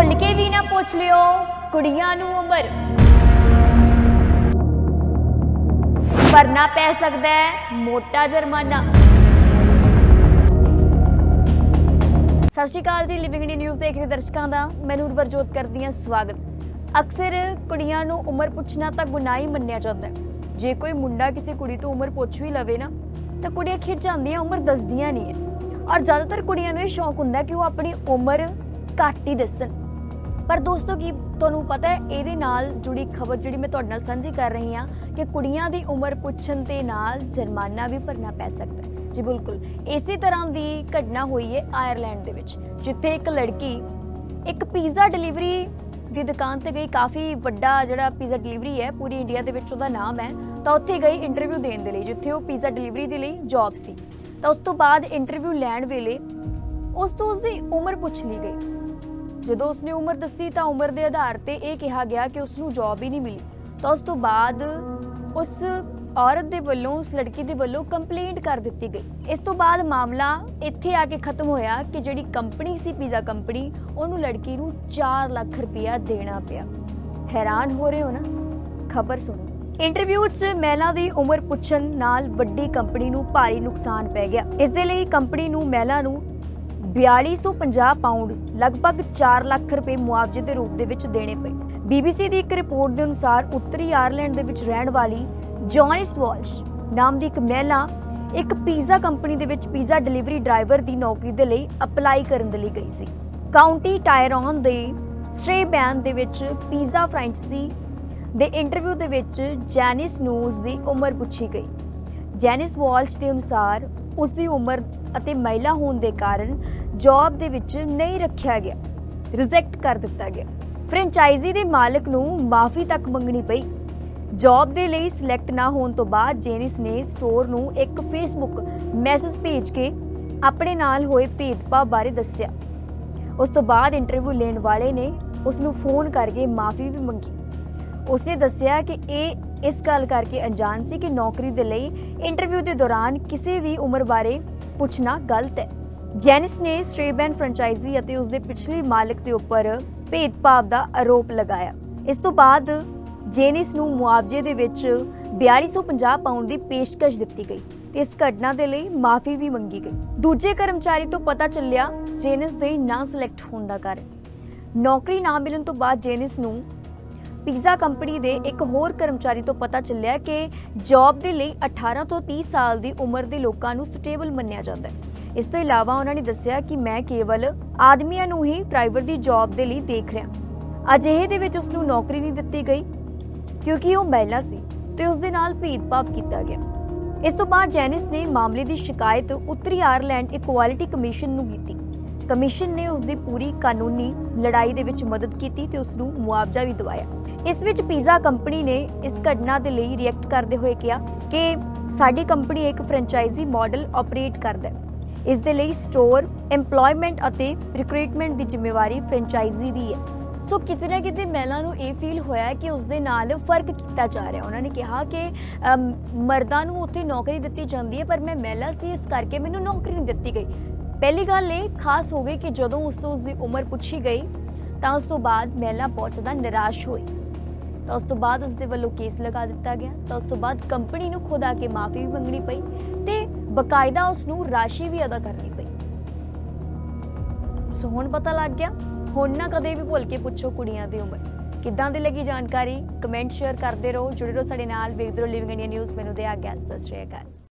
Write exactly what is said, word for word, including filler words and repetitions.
भुल के भी ना पुछ लियो कुड़ियां नूं उमर, भरना पै सकदा है मोटा जुर्माना। सत श्री अकाल जी, लिविंग इंडिया न्यूज़ देख रहे दर्शकों का मैं नूरवरजोत करदी हां स्वागत। अक्सर कुड़ियां नूं उमर पुछना तां गुनाह मन्निया जांदा है। जे कोई मुंडा किसी कुड़ी तो उमर पुछ भी लवे ना तो कुड़ियां खिज जांदियां, उमर दसदियां नहीं है। और ज़्यादातर कुड़ियां नूं इह शौक हुंदा कि वो अपनी उमर घट ही दसन। पर दोस्तों की तुहानूं पता है इहदे नाल जुड़ी खबर जिहड़ी मैं तुहाडे नाल सांझी कर रही हाँ कि कुड़ियां दी उमर पुछण दे नाल जुर्माना भी भरना पै सकदा है। जी बिल्कुल, इसी तरह की घटना हुई है आयरलैंड दे विच, जिथे एक लड़की एक पीज़ा डिलीवरी की दुकान ते गई। काफ़ी वड्डा जिहड़ा पीज़ा डिलीवरी है पूरी इंडिया दे विच उहदा नाम है। तो उत्थे गई इंटरव्यू देण दे लई, जिथे वो पीज़ा डिलीवरी दे लई जॉब सी। तो उस तो बाद इंटरव्यू लैण वेले उस तो उसकी उमर पुछ ली गई। जदों उसने उमर दसी तो उमर के आधार पर यह कहा गया कि उसनूं जॉब ही नहीं मिली। तो उस तो बाद उस औरत दे वल्लों उस लड़की दे वल्लों कंप्लेंट कर दी गई। इस तो बाद मामला इत्थे आके खत्म होया कि जिहड़ी कंपनी सी पीज़ा कंपनी, उन्होंने लड़की नूं चार लाख रुपया देना पिया। हैरान हो रहे हो ना? खबर सुनो। इंटरव्यू च महिला की उमर पुछण नाल वड्डी कंपनी नूं भारी नुकसान पै गया। इस दे लई कंपनी नूं महिला नूं बयाली सौ पचास पाउंड लगभग चार लाख रुपए मुआवजे के रूप में देने पे। बीबीसी की एक रिपोर्ट के अनुसार उत्तरी आयरलैंड के विच रहने वाली जॉनिस वॉल्श नाम की एक महिला एक पीज़ा कंपनी के विच पीज़ा डिलीवरी ड्राइवर की नौकरी के लिए अपलाई करने के लिए गई सी। काउंटी टायरॉन के स्ट्रेबैन के विच पीज़ा फ्रांचाइजी के इंटरव्यू के विच जैनिस नूं उसकी उमर पूछी गई। जैनिस वॉल्श के अनुसार उसकी उमर ਅਤੇ महिला होने के कारण जॉब दे विच नहीं रखा गया, रिजेक्ट कर दिता गया। फ्रेंचाइजी के मालिक नूं माफ़ी तक मंगनी पई। जॉब के लिए सिलेक्ट ना होने तो बाद जेनिस ने स्टोर नूं एक फेसबुक मैसेज भेज के अपने नाल होए भेदभाव बारे दस्सिया। उस तो बाद इंटरव्यू लेने वाले ने उसनूं फोन करके माफ़ी भी मंगी। उसने दस्सिया कि यह इस गल करके अनजान सी कि नौकरी के लिए इंटरव्यू के दौरान किसी भी उम्र बारे पूछना गलत है। जैनिस ने स्ट्रेबैन फ्रेंचाइजी और उसके पिछले मालिक के उपर भेदभाव का आरोप लगाया। इस तो बाद जेनिस नूं मुआवजे दे विच बयाली सौ पचास पाउंड की पेशकश दी गई ते इस घटना के लिए माफ़ी भी मंगी गई। दूजे कर्मचारी तो पता चलिया जेनिस के ना सिलेक्ट होने का कारण। नौकरी ना मिलने तो बाद जेनिस नूं पीज़ा कंपनी के एक होर कर्मचारी तो पता चलिया कि जॉब के लिए अठारह तो तीस साल की उम्र के लोगों को सुटेबल मन्निया जाता है। इस तो इलावा उन्होंने दस्सिया कि मैं केवल आदमियों नूं ही ड्राइवर की जॉब के लिए देख रहा। अजिहे दे विच उसनूं नौकरी नहीं दी गई क्योंकि वह महिला सी ते उसदे नाल भेदभाव किया गया। इस तो बाद जैनिस ने मामले की शिकायत उत्तरी आयरलैंड इक्वालिटी कमीशन नूं कीती। कमीशन ने उसकी पूरी कानूनी लड़ाई दे विच मदद की ते उसनूं मुआवजा भी दवाया। इस विच पीज़ा कंपनी ने इस घटना के लिए रिएक्ट करते हुए कहा कि साडी कंपनी एक फ्रेंचाइजी मॉडल ऑपरेट करदा है। इस दे लई स्टोर एम्पलॉयमेंट अते रिक्रूटमेंट की जिम्मेवारी फ्रेंचाइजी दी है। सो किते ना किते महिला नूं ये फील होया कि उसदे नाल फर्क किया जा रहा। उन्होंने कहा कि मर्दां नूं उत्थे नौकरी दी जाती है पर मैं महिला सी इस करके मैनूं नौकरी नहीं दी गई। पहली गल ये खास हो गई कि जदों उस तो उसकी उम्र पूछी गई तो उस तो बाद महिला बहुत ज़्यादा निराश हुई। तो उस तो बाद उसके वल्लों केस लगा दिता गया। तो उस तो बाद कंपनी नूं खुद आके माफ़ी भी मंगनी पई ते बकायदा उसनूं राशि भी अदा करनी पई। सो हुण पता लग गया, हुण ना कदे भी भुल के पुछो कुड़ियां दी उमर। किद्दां दी लगी जानकारी कमेंट शेयर करते रहो, जुड़े रहो साडे नाल, वेखदे रहो लिविंग इंडिया न्यूज़। मैनूं दे आ गया, सत श्री अकाल।